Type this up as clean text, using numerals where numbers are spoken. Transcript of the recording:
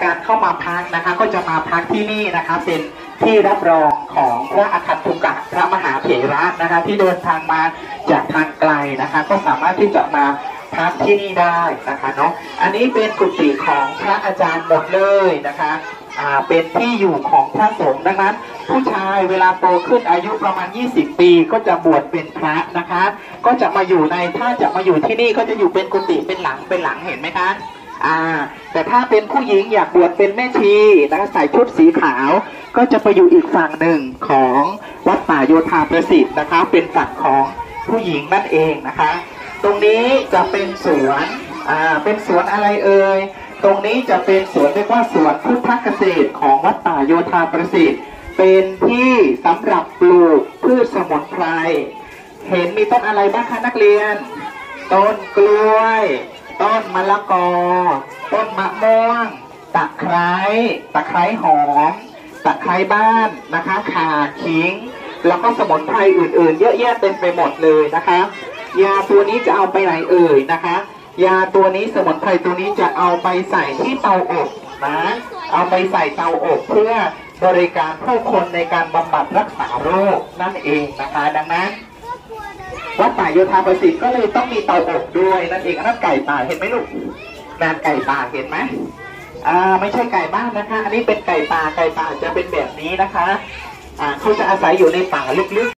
การเข้ามาพักนะคะก็จะมาพักที่นี่นะคะเป็นที่รับรองของพระอคันตุกะพระมหาเถระนะคะที่เดินทางมาจากทางไกลนะคะก็สามารถที่จะมาพักที่นี่ได้นะคะเนาะอันนี้เป็นกุฏิของพระอาจารย์หมดเลยนะคะเป็นที่อยู่ของพระสงฆ์ดังนั้นผู้ชายเวลาโตขึ้นอายุประมาณ20 ปีก็จะบวชเป็นพระนะคะก็จะมาอยู่ในถ้าจะมาอยู่ที่นี่ก็จะอยู่เป็นกุฏิเป็นหลังเห็นไหมคะแต่ถ้าเป็นผู้หญิงอยากบวชเป็นแม่ชีนะคะใส่ชุดสีขาวก็จะไปอยู่อีกฝั่งหนึ่งของวัดป่าโยธาประสิทธิ์นะคะเป็นฝั่งของผู้หญิงนั่นเองนะคะตรงนี้จะเป็นสวนเป็นสวนอะไรเอ่ยตรงนี้จะเป็นสวนเรียกว่าสวนพุทธเกษตรของวัดป่าโยธาประสิทธิ์เป็นที่สำหรับปลูกพืชสมุนไพรเห็นมีต้นอะไรบ้างคะนักเรียนต้นกล้วยต้นมะละกอต้นมะม่วงตะไคร้หอมตะไคร้บ้านนะคะข่าขิงแล้วก็สมุนไพรอื่นๆเยอะแยะเต็มไปหมดเลยนะคะยาตัวนี้จะเอาไปไหนเอ่ยนะคะยาตัวนี้สมุนไพรตัวนี้จะเอาไปใส่ที่เตาอบนะเอาไปใส่เตาอบเพื่อบริการผู้คนในการบำบัดรักษาโรคนั่นเองนะคะดังนั้นวัดป่าโยธาประสิทธิ์ก็เลยต้องมีเตาอบด้วยนั่นเองนั่นไก่ป่าเห็นไหมลูกนานไก่ป่าเห็นไหมไม่ใช่ไก่บ้านนะคะอันนี้เป็นไก่ป่าจะเป็นแบบนี้นะคะเขาจะอาศัยอยู่ในป่าลึกๆ